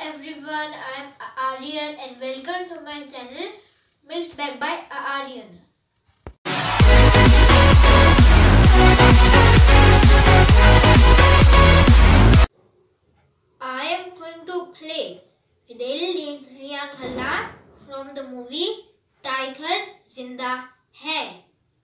everyone, I am Aaryan and welcome to my channel Mixed Bag by Aaryan. I am going to play Dil Diyan Gallan from the movie titled Zinda hai.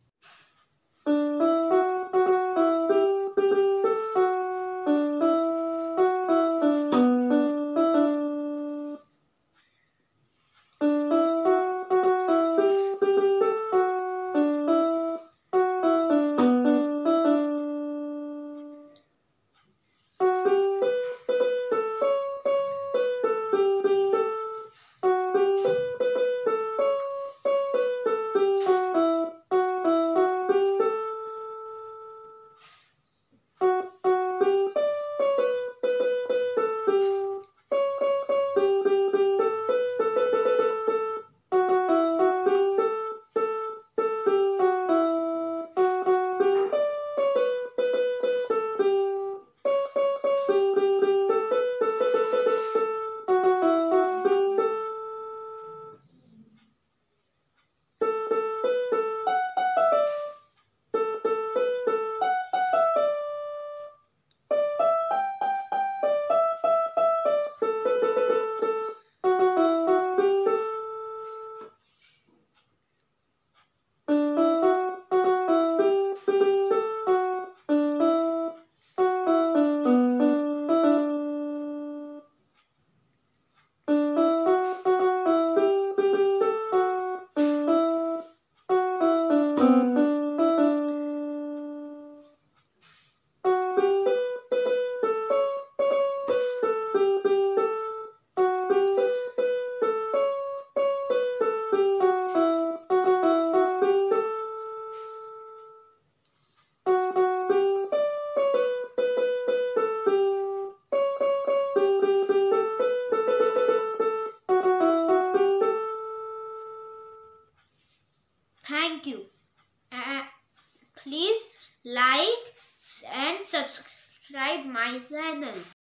Thank you. Please like and subscribe my channel.